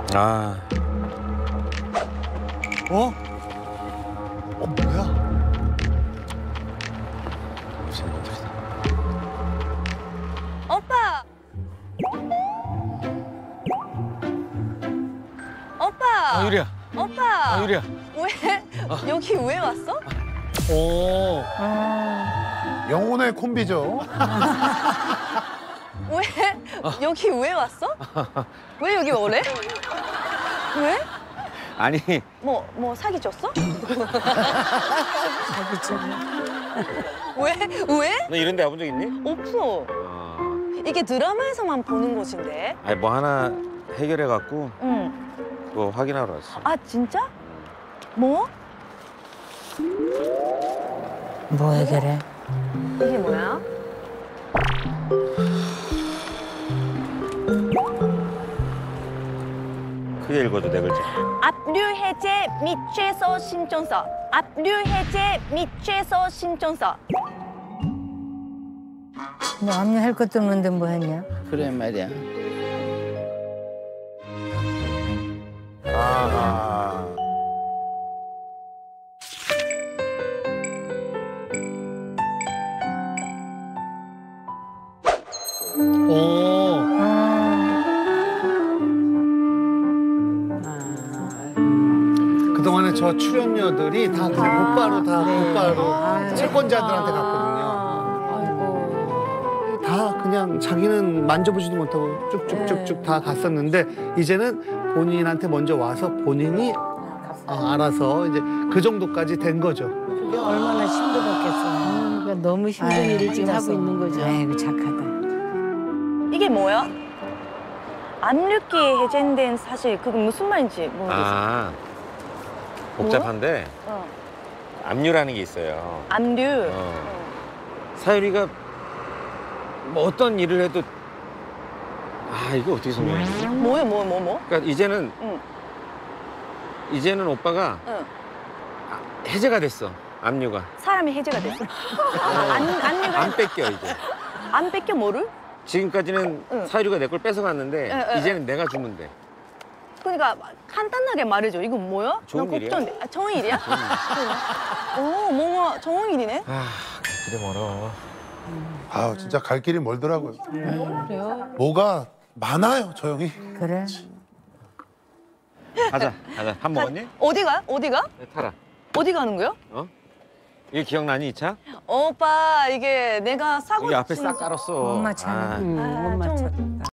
아. 어? 뭐야? 무슨 분들이다. 오빠! 오빠! 아, 유리야. 오빠! 아, 유리야. 왜? 여기 왜 왔어? 오. 영혼의 콤비죠. 왜? 여기 왜 왔어? 왜 여기 오래? 왜? 아니. 뭐 사기쳤어? 왜? 왜? 너 이런 데 와본 적 있니? 없어. 이게 드라마에서만 보는 곳인데. 아니, 뭐 하나 해결해갖고 응. 그거 확인하러 왔어. 아, 진짜? 뭐? 뭐 해결해? 이게 뭐야? 크게 읽어도 네 글자. 압류 해제 및 최소 신청서. 압류 해제 및 최소 신청서. 뭐 압류할 것도 없는데 뭐 했냐? 그래 말이야. 아하. 오. 그동안에 저 출연료들이 다 그냥 곧바로 채권자들한테 갔거든요. 다 그냥 자기는 만져보지도 못하고 쭉쭉쭉쭉 다 갔었는데 이제는 본인한테 먼저 와서 본인이 알아서 이제 그 정도까지 된 거죠. 그게 얼마나 힘들었겠어. 그러니까 너무 힘든 일을 지금 하고 있는 거죠. 아이고 착하다. 이게 뭐야? 압류기 해제된 사실 그게 무슨 말인지 모르겠어. 아. 복잡한데 어. 압류라는 게 있어요. 압류. 사유리가 뭐 어떤 일을 해도 이거 어떻게 설명해? 뭐야, 뭐? 그러니까 이제는 응. 이제는 오빠가 응. 해제가 됐어. 압류가. 사람이 해제가 됐어. 압류가 안 뺏겨 이제. 안 뺏겨 뭐를? 지금까지는 응. 사유리가 내 걸 뺏어갔는데 응. 이제는 내가 주면 돼. 그러니까 간단하게 말해줘. 이거 뭐야? 좋은 난 일이야. 걱정돼. 좋은 일이야? 오, 뭐가 좋은 일이네. 그래 멀어. 아 진짜 갈 길이 멀더라고요. 그래요. 뭐가 많아요, 저 형이. 그래? 가자. 밥 먹었니? 어디가? 네, 타라. 어디 가는 거야? 어? 이게 기억나니 이 차? 오빠, 이게 내가 사고 여기 앞에 싹 친- 깔았어. 엄마 차는. 아, 엄마